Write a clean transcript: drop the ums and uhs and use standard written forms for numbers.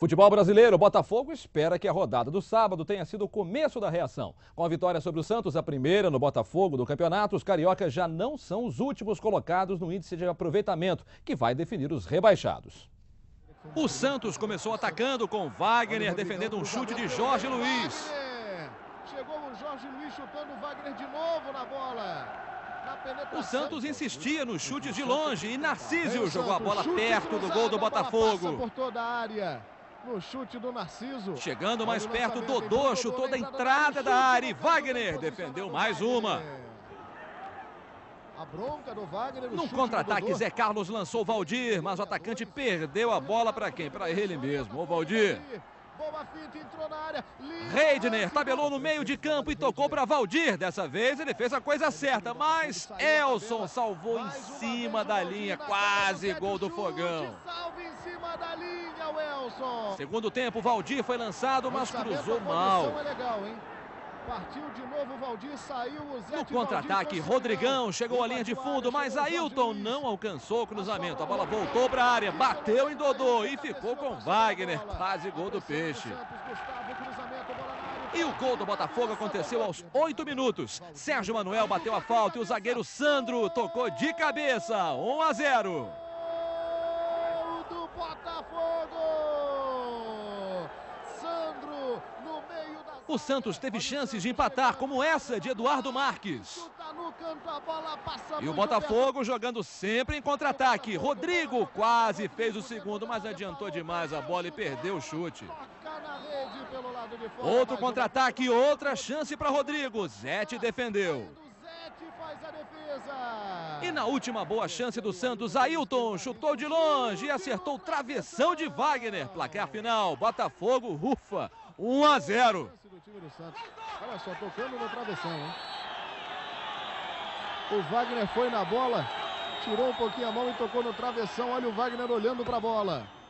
Futebol brasileiro, o Botafogo espera que a rodada do sábado tenha sido o começo da reação. Com a vitória sobre o Santos, a primeira no Botafogo do campeonato, os cariocas já não são os últimos colocados no índice de aproveitamento, que vai definir os rebaixados. O Santos começou atacando com Wagner defendendo um chute de Jorge Luiz. Chegou o Jorge Luiz chutando o Wagner de novo na bola. O Santos insistia nos chutes de longe e Narcísio jogou a bola perto do gol do Botafogo. Por toda a área. No chute do Narciso. Chegando mais perto, Dodô chutou da entrada da área e Wagner defendeu mais uma. A bronca do Wagner. No contra-ataque, Zé Carlos lançou Valdir, mas o atacante perdeu a bola para quem? Para ele mesmo, o Valdir. Boa finta, entrou na área. Reidner tabelou no meio de campo e tocou para Valdir. Dessa vez ele fez a coisa certa, mas Elson salvou em cima da linha, quase gol do Fogão. Salve em cima da linha, o Elson. Segundo tempo, Valdir foi lançado, mas cruzou mal. É legal, hein? Partiu de novo o Valdir, saiu o Zé. No contra-ataque, Rodrigão chegou à linha de fundo, mas Ailton não alcançou o cruzamento. A bola voltou para a área, bateu em Dodô e ficou com Wagner. Quase gol do Peixe. E o gol do Botafogo aconteceu aos 8 minutos. Sérgio Manuel bateu a falta e o zagueiro Sandro tocou de cabeça. 1-0. Gol do Botafogo! Sandro no meio da... O Santos teve chances de empatar, como essa de Eduardo Marques. E o Botafogo jogando sempre em contra-ataque. Rodrigo quase fez o segundo, mas adiantou demais a bola e perdeu o chute. Outro contra-ataque e outra chance para Rodrigo. Zete defendeu. E na última boa chance do Santos, Ailton chutou de longe e acertou travessão de Wagner. Placar final, Botafogo, ufa, 1-0. Olha só, tocando no travessão, hein? O Wagner foi na bola, tirou um pouquinho a mão e tocou no travessão. Olha o Wagner olhando para a bola.